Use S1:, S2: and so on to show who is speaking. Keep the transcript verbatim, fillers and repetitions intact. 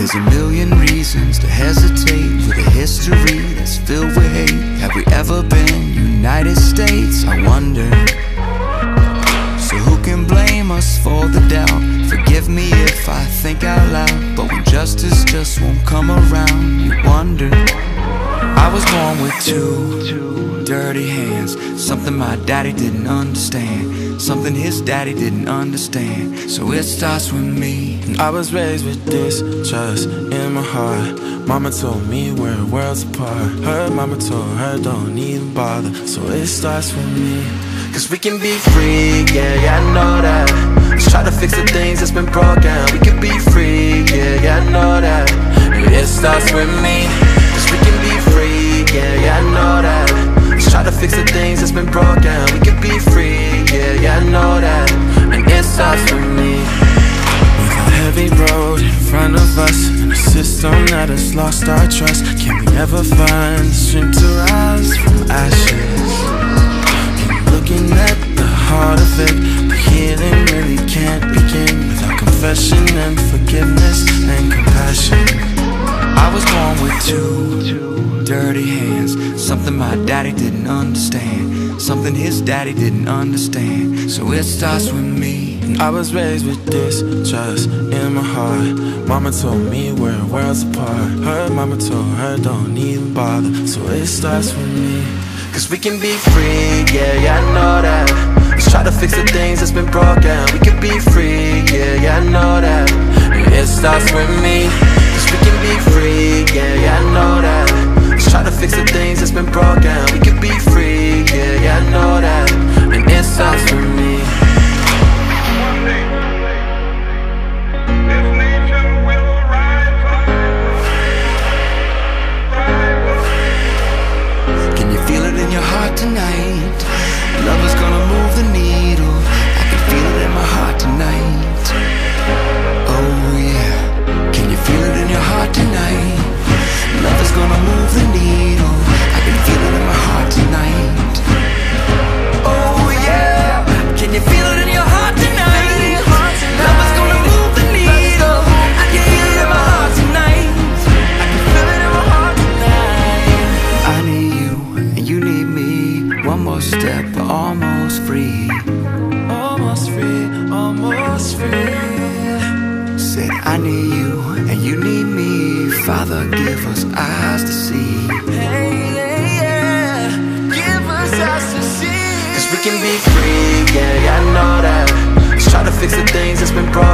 S1: There's a million reasons to hesitate with a history that's filled with hate. Have we ever been United States? I wonder. So who can blame us for the doubt? Forgive me if I think out loud, but when justice just won't come around, you wonder. I was born with two dirty hands, something my daddy didn't understand, something his daddy didn't understand. So it starts with me.
S2: I was raised with distrust in my heart. Mama told me we're worlds apart. Her mama told her don't even bother. So it starts with me. Cause we can be free, yeah, yeah, I know that. Let's try to fix the things that's been broken. We can be free, yeah, yeah, I know that. And it starts with me. Cause we can be free, yeah, yeah, I know that. Let's try to fix the things that's been broken. We can be free, yeah, yeah, I know that. And it starts with me. With a heavy road in front of us, and a system that has lost our trust, can we ever find the strength to rise from ashes? Looking at the heart of it, the healing really can't begin without confession and forgiveness and compassion.
S1: I was born with two dirty hands, something my daddy didn't understand, something his daddy didn't understand. So it starts with me.
S2: I was raised with distrust in my heart. Mama told me we're worlds apart. Her mama told her don't even bother. So it starts with me. Cause we can be free, yeah, yeah, I know that. Let's try to fix the things that's been broken. We can be free, yeah, yeah, I know that. And it starts with me. Cause we can be free, yeah, yeah, I know that. Let's try to fix the things that's been broken. We can be free, yeah, yeah, I know that. And it starts with me.
S1: Tonight, love is gonna move the needle. I can feel it in my heart tonight. Oh yeah, can you feel it in your heart tonight? Love is gonna move the needle. I can feel it in my heart tonight. Oh yeah, can you feel it in your heart tonight? Love is gonna move the needle. I can feel it in my heart tonight. I can feel it in my heart tonight. I need you and you need me. One more step, we're almost free.
S2: Almost free, almost free.
S1: Said I need you and you need me. Father, give us eyes to see.
S2: Hey, yeah, yeah. Give us eyes to see. Cause we can be free, yeah, yeah, I know that. Let's try to fix the things that's been broken.